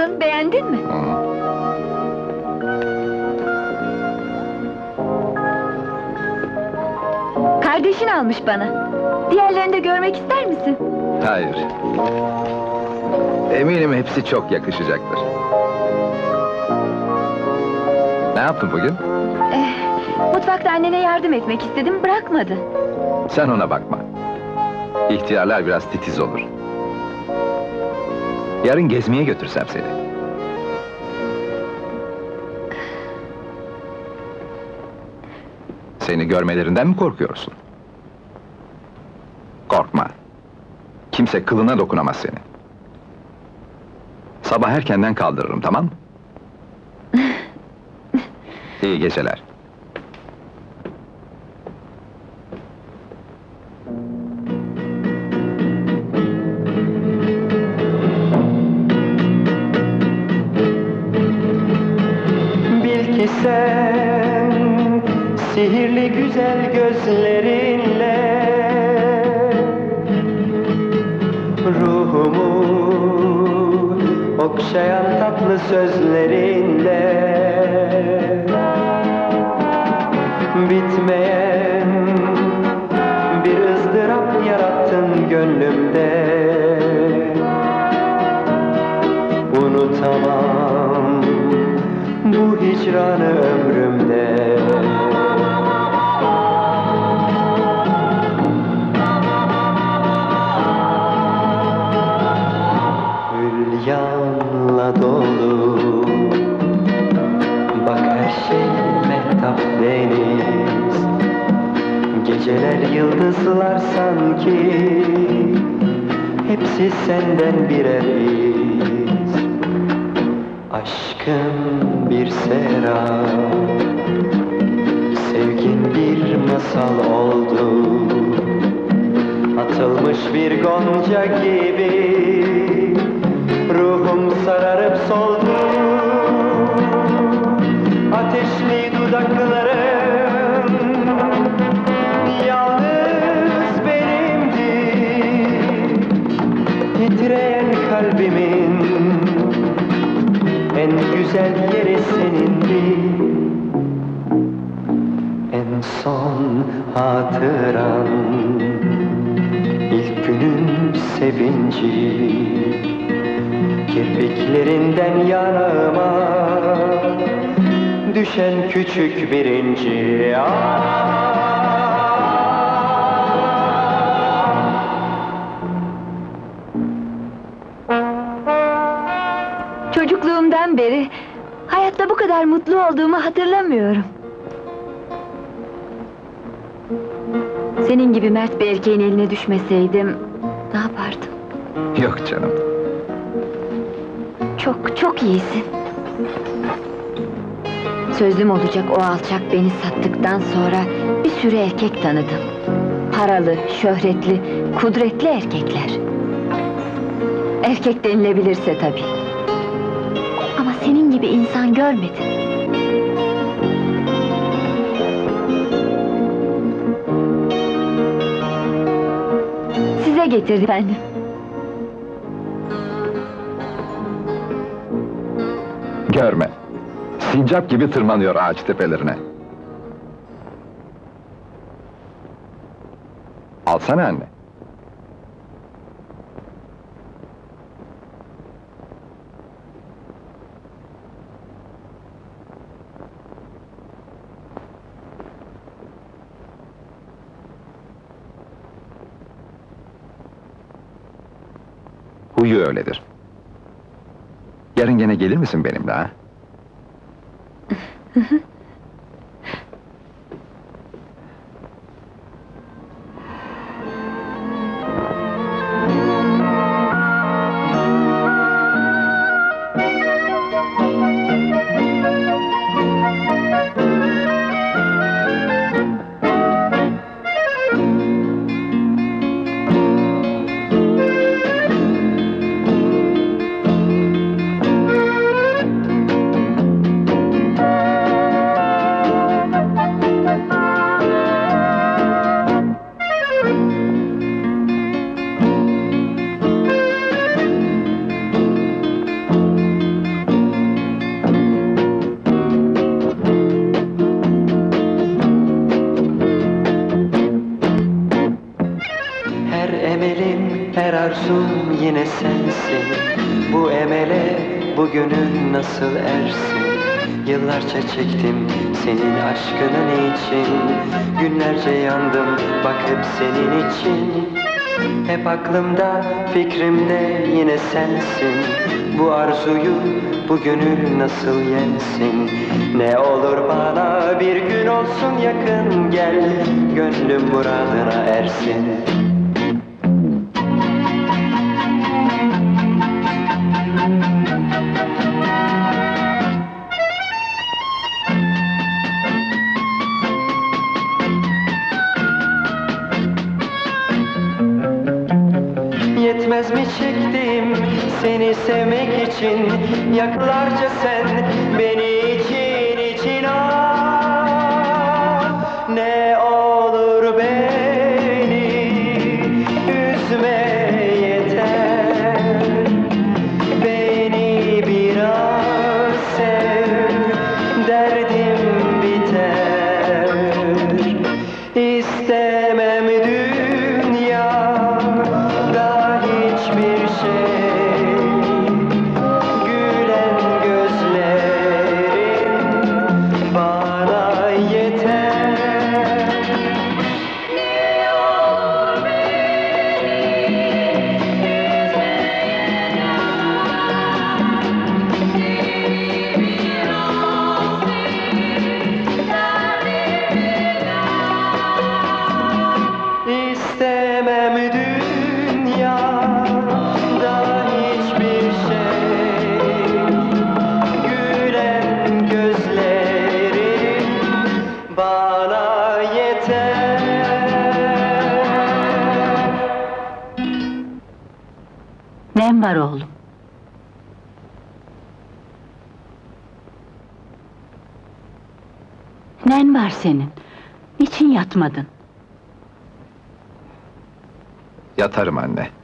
Nasıl, beğendin mi? Kardeşin almış bana. Diğerlerini de görmek ister misin? Hayır. Eminim hepsi çok yakışacaktır. Ne yaptın bugün? Mutfakta annene yardım etmek istedim, bırakmadı. Sen ona bakma. İhtiyarlar biraz titiz olur. Yarın gezmeye götürsem seni. Seni görmelerinden mi korkuyorsun? Korkma. Kimse kılına dokunamaz seni. Sabah erkenden kaldırırım, tamam mı? İyi geceler. Bil ki sen sihirli güzel gözlerinle ruhumu okşayan tatlı sözlerinle bitmeyen bir ızdırap yarattın gönlümde. Unutamam bu hicranı ömrümde. Hülyanla dolu, bak her şey mehtap deniz. Geceler yıldızlar sanki, hepsi senden birer iz. Aşkın bir serap, sevgin bir masal oldu. Atılmış bir gonca gibi ruhum sararıp soldu. Ateşli dudakların yalnız benimdi. Titreyen kalbimin en güzel yeri senindi. En son hatıran ilk günün sevinci. Kirpiklerinden yanağıma düşen küçük bir inci. Çocukluğumdan beri hayatta bu kadar mutlu olduğumu hatırlamıyorum. Senin gibi mert bir erkeğin eline düşmeseydim ne yapardım? Yok canım. Çok iyisin. Sözlüm olacak o alçak beni sattıktan sonra bir sürü erkek tanıdım. Paralı, şöhretli, kudretli erkekler. Erkek denilebilirse tabii. Ama senin gibi insan görmedim. Size getirdim efendim. Görme. Sincap gibi tırmanıyor ağaç tepelerine. Alsana anne. Huyu öyledir. Yarın gene gelir misin benimle ha? arzum yine sensin. Bu emele bu gönül nasıl ersin? Yıllarca çektim senin aşkının için. Günlerce yandım bak hep senin için. Hep aklımda, fikrimde yine sensin. Bu arzuyu, bu gönül nasıl yensin? Ne olur bana bir gün olsun yakın gel, gönlüm muradına ersin. Yetmez mi çektiğim seni sevmek için? Yıllarca sen beni için ah. Ne olur beni üzme yeter. Beni biraz sev, derdim biter. İstemem dünyada hiçbir şey. Gülen gözlerin bana yeter. Ne olur İstemem dünyada hiçbir şey. Gülen gözlerin bana yeter. Nem var oğlum? Nen var senin? Niçin yatmadın? Yatarım anne.